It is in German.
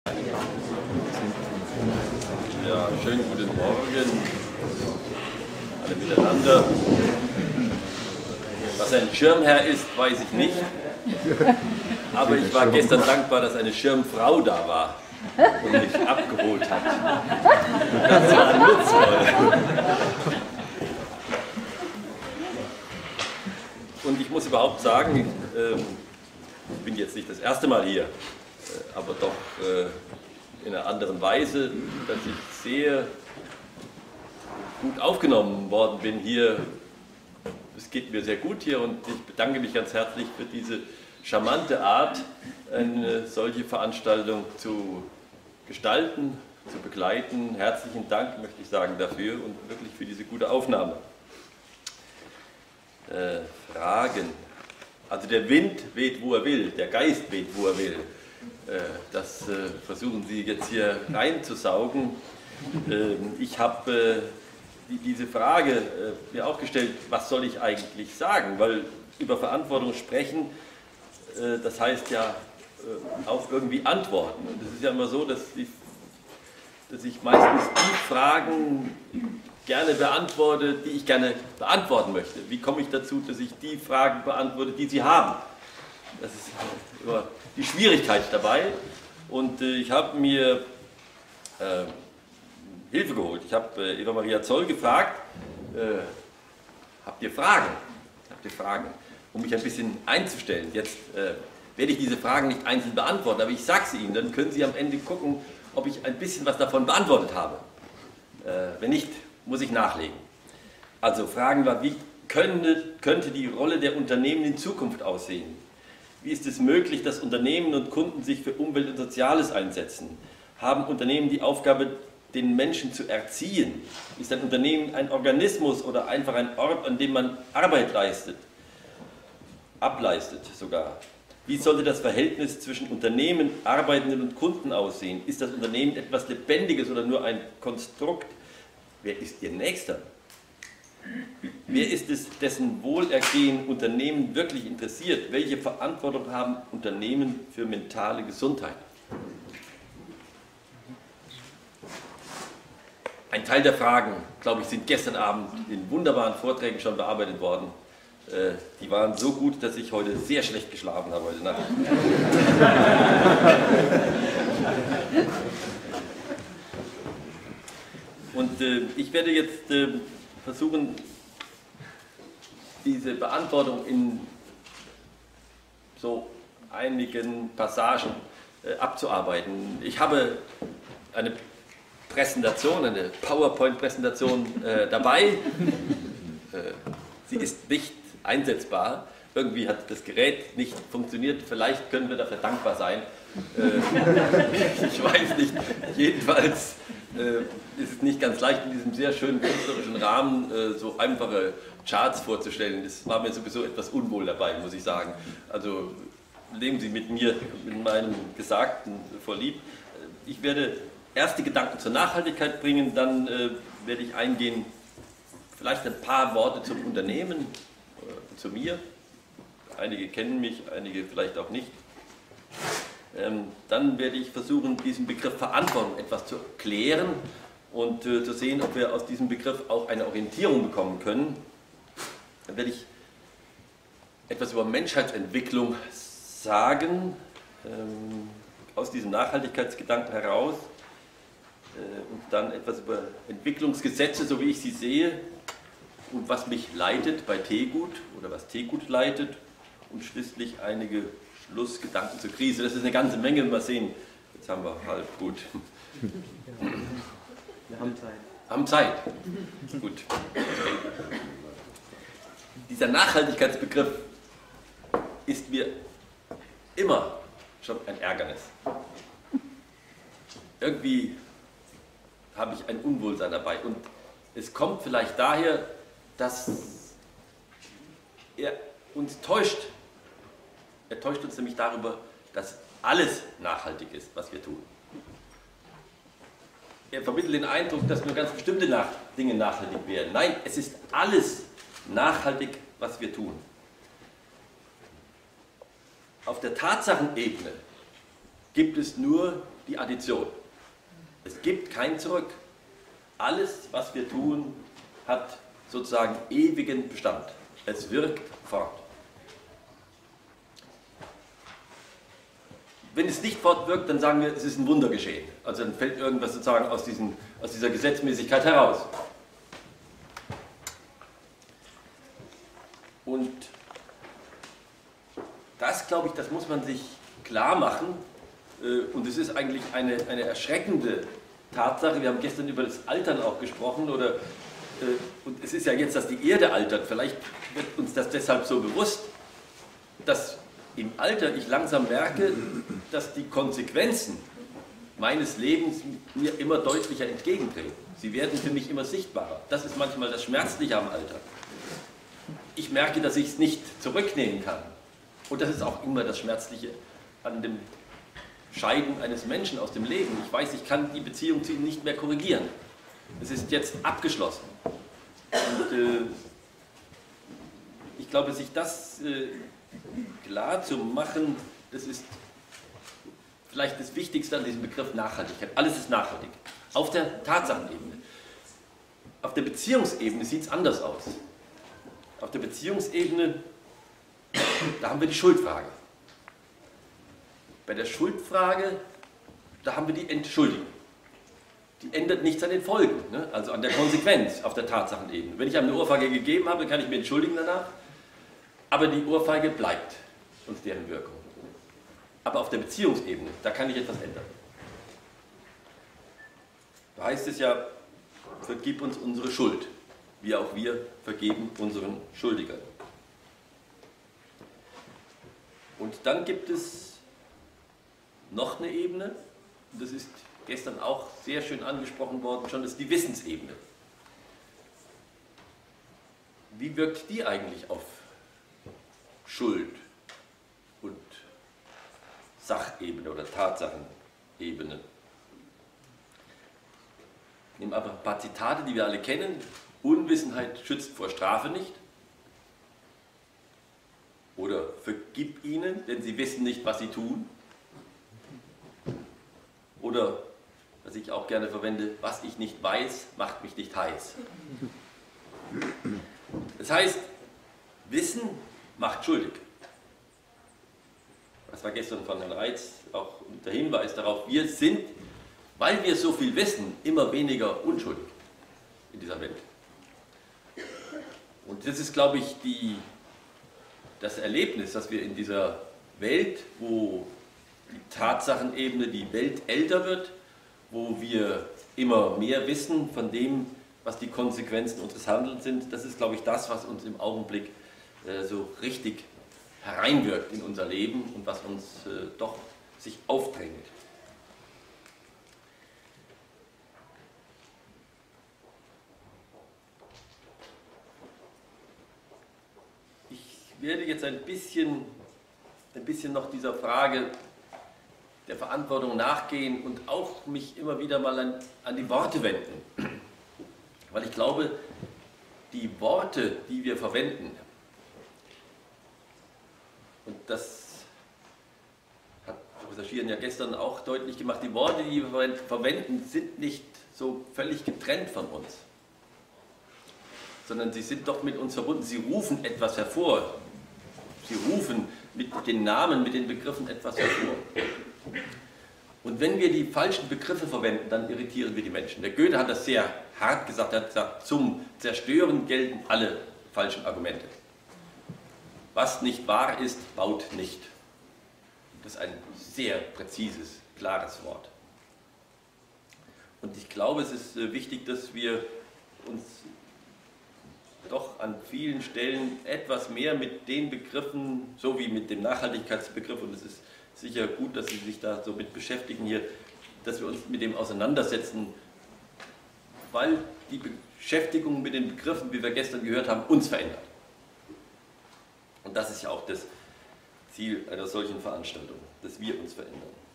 Ja, schönen guten Morgen alle miteinander. Was ein Schirmherr ist, weiß ich nicht. Aber ich war gestern dankbar, dass eine Schirmfrau da war und mich abgeholt hat. Das war nutzvoll. Und ich muss überhaupt sagen, ich bin jetzt nicht das erste Mal hier, aber doch in einer anderen Weise, dass ich sehr gut aufgenommen worden bin hier. Es geht mir sehr gut hier und ich bedanke mich ganz herzlich für diese charmante Art, eine solche Veranstaltung zu gestalten, zu begleiten. Herzlichen Dank, möchte ich sagen, dafür und wirklich für diese gute Aufnahme. Fragen. Also der Wind weht, wo er will, der Geist weht, wo er will. Das versuchen Sie jetzt hier reinzusaugen. Ich habe diese Frage mir auch gestellt, was soll ich eigentlich sagen? Weil über Verantwortung sprechen, das heißt ja auch irgendwie antworten. Und es ist ja immer so, dass ich meistens die Fragen gerne beantworte, die ich gerne beantworten möchte. Wie komme ich dazu, dass ich die Fragen beantworte, die Sie haben? Das ist immer die Schwierigkeit dabei. Und ich habe mir Hilfe geholt. Ich habe Eva Maria Zoll gefragt, habt ihr Fragen? Habt ihr Fragen? Um mich ein bisschen einzustellen. Jetzt werde ich diese Fragen nicht einzeln beantworten, aber ich sage sie Ihnen, dann können Sie am Ende gucken, ob ich ein bisschen was davon beantwortet habe. Wenn nicht, muss ich nachlegen. Also Fragen war, wie könnte die Rolle der Unternehmen in Zukunft aussehen? Wie ist es möglich, dass Unternehmen und Kunden sich für Umwelt und Soziales einsetzen? Haben Unternehmen die Aufgabe, den Menschen zu erziehen? Ist ein Unternehmen ein Organismus oder einfach ein Ort, an dem man Arbeit leistet? Ableistet sogar. Wie sollte das Verhältnis zwischen Unternehmen, Arbeitenden und Kunden aussehen? Ist das Unternehmen etwas Lebendiges oder nur ein Konstrukt? Wer ist Ihr Nächster? Wer ist es, dessen Wohlergehen Unternehmen wirklich interessiert? Welche Verantwortung haben Unternehmen für mentale Gesundheit? Ein Teil der Fragen, glaube ich, sind gestern Abend in wunderbaren Vorträgen schon bearbeitet worden. Die waren so gut, dass ich heute sehr schlecht geschlafen habe heute Nacht. Und ich werde jetzt versuchen, diese Beantwortung in so einigen Passagen abzuarbeiten. Ich habe eine Präsentation, eine PowerPoint-Präsentation dabei. Sie ist nicht einsetzbar. Irgendwie hat das Gerät nicht funktioniert. Vielleicht können wir dafür dankbar sein. Ich weiß nicht. Jedenfalls ist es nicht ganz leicht, in diesem sehr schönen künstlerischen Rahmen so einfache Charts vorzustellen. Das war mir sowieso etwas unwohl dabei, muss ich sagen. Also nehmen Sie mit mir, mit meinem Gesagten vorlieb. Ich werde erste Gedanken zur Nachhaltigkeit bringen, dann werde ich eingehen, vielleicht ein paar Worte zum Unternehmen, zu mir. Einige kennen mich, einige vielleicht auch nicht. Dann werde ich versuchen, diesen Begriff Verantwortung etwas zu klären und zu sehen, ob wir aus diesem Begriff auch eine Orientierung bekommen können. Dann werde ich etwas über Menschheitsentwicklung sagen, aus diesem Nachhaltigkeitsgedanken heraus. Und dann etwas über Entwicklungsgesetze, so wie ich sie sehe, und was mich leitet bei Tegut oder was Tegut leitet, und schließlich einige Schlussgedanken zur Krise. Das ist eine ganze Menge, mal sehen. Jetzt haben wir halb gut. Wir haben Zeit. Haben Zeit. Gut. Dieser Nachhaltigkeitsbegriff ist mir immer schon ein Ärgernis. Irgendwie habe ich ein Unwohlsein dabei. Und es kommt vielleicht daher, dass er uns täuscht. Er täuscht uns nämlich darüber, dass alles nachhaltig ist, was wir tun. Er vermittelt den Eindruck, dass nur ganz bestimmte Dinge nachhaltig werden. Nein, es ist alles nachhaltig, was wir tun. Auf der Tatsachenebene gibt es nur die Addition. Es gibt kein Zurück. Alles, was wir tun, hat sozusagen ewigen Bestand. Es wirkt fort. Wenn es nicht fortwirkt, dann sagen wir, es ist ein Wunder geschehen. Also dann fällt irgendwas sozusagen aus dieser Gesetzmäßigkeit heraus. Und das, glaube ich, das muss man sich klar machen. Und es ist eigentlich eine erschreckende Tatsache. Wir haben gestern über das Altern auch gesprochen. Und es ist ja jetzt, dass die Erde altert. Vielleicht wird uns das deshalb so bewusst, dass im Alter ich langsam merke, dass die Konsequenzen meines Lebens mir immer deutlicher entgegentreten. Sie werden für mich immer sichtbarer. Das ist manchmal das Schmerzliche am Alter. Ich merke, dass ich es nicht zurücknehmen kann. Und das ist auch immer das Schmerzliche an dem Scheiden eines Menschen aus dem Leben. Ich weiß, ich kann die Beziehung zu ihm nicht mehr korrigieren. Es ist jetzt abgeschlossen. Und ich glaube, sich das klar zu machen, das ist vielleicht das Wichtigste an diesem Begriff Nachhaltigkeit. Alles ist nachhaltig. Auf der Tatsachenebene. Auf der Beziehungsebene sieht es anders aus. Auf der Beziehungsebene, da haben wir die Schuldfrage. Bei der Schuldfrage, da haben wir die Entschuldigung. Die ändert nichts an den Folgen, ne? Also an der Konsequenz auf der Tatsachenebene. Wenn ich einem eine Ohrfeige gegeben habe, kann ich mich entschuldigen danach, aber die Ohrfeige bleibt und deren Wirkung. Aber auf der Beziehungsebene, da kann ich etwas ändern. Da heißt es ja, vergib uns unsere Schuld, wie auch wir vergeben unseren Schuldigern. Und dann gibt es noch eine Ebene, und das ist gestern auch sehr schön angesprochen worden, schon, das ist die Wissensebene. Wie wirkt die eigentlich auf Schuld und Sachebene oder Tatsachenebene? Ich nehme einfach ein paar Zitate, die wir alle kennen. Unwissenheit schützt vor Strafe nicht. Oder vergib ihnen, denn sie wissen nicht, was sie tun. Oder, was ich auch gerne verwende, was ich nicht weiß, macht mich nicht heiß. Das heißt, Wissen macht schuldig. Das war gestern von Herrn Reitz auch der Hinweis darauf, wir sind, weil wir so viel wissen, immer weniger unschuldig in dieser Welt. Und das ist, glaube ich, das Erlebnis, dass wir in dieser Welt, wo die Tatsachenebene, die Welt älter wird, wo wir immer mehr wissen von dem, was die Konsequenzen unseres Handelns sind, das ist, glaube ich, das, was uns im Augenblick so richtig hereinwirkt in unser Leben und was uns doch sich aufdrängt. Ich werde jetzt ein bisschen noch dieser Frage der Verantwortung nachgehen und auch mich immer wieder mal an die Worte wenden. Weil ich glaube, die Worte, die wir verwenden, und das hat Professor Schieren ja gestern auch deutlich gemacht, die Worte, die wir verwenden, sind nicht so völlig getrennt von uns, sondern sie sind doch mit uns verbunden. Sie rufen etwas hervor. Sie rufen mit den Namen, mit den Begriffen etwas hervor. Und wenn wir die falschen Begriffe verwenden, dann irritieren wir die Menschen. Der Goethe hat das sehr hart gesagt, er hat gesagt, zum Zerstören gelten alle falschen Argumente. Was nicht wahr ist, baut nicht. Das ist ein sehr präzises, klares Wort. Und ich glaube, es ist wichtig, dass wir uns doch an vielen Stellen etwas mehr mit den Begriffen, so wie mit dem Nachhaltigkeitsbegriff, und es ist sicher gut, dass Sie sich da so mit beschäftigen hier, dass wir uns mit dem auseinandersetzen, weil die Beschäftigung mit den Begriffen, wie wir gestern gehört haben, uns verändert. Und das ist ja auch das Ziel einer solchen Veranstaltung, dass wir uns verändern.